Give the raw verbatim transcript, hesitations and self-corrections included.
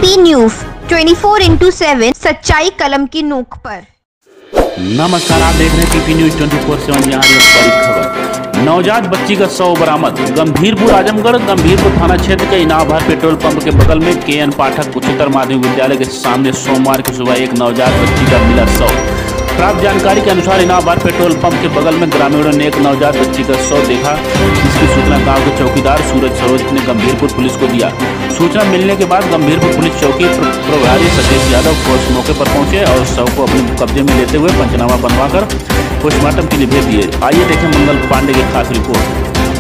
P news चौबीस into सात सच्चाई कलम की नोक पर। नमस्कार, आप देख रहे हैं पी न्यूज चौबीस सात। यहाँ एक बड़ी खबर, नवजात बच्ची का शव बरामद। गंभीरपुर आजमगढ़ गंभीरपुर थाना क्षेत्र के इनामभर पेट्रोल पंप के बगल में के एन पाठक उच्चतर माध्यमिक विद्यालय के सामने सोमवार की सुबह एक नवजात बच्ची का मिला शव। प्राप्त जानकारी के अनुसार इनामभर पेट्रोल पंप के बगल में ग्रामीणों ने एक नवजात बच्ची का शव देखा, जिसकी सूचना गांव के चौकीदार सूरज सरोज ने गंभीरपुर पुलिस को दिया। सूचना मिलने के बाद गंभीरपुर पुलिस चौकी प्रभारी सतीश यादव पुलिस मौके पर पहुंचे और शव को अपने कब्जे में लेते हुए पंचनामा बनवाकर पोस्टमार्टम के लिए भेज दिए। आइए देखें मंगल पांडे की खास रिपोर्ट।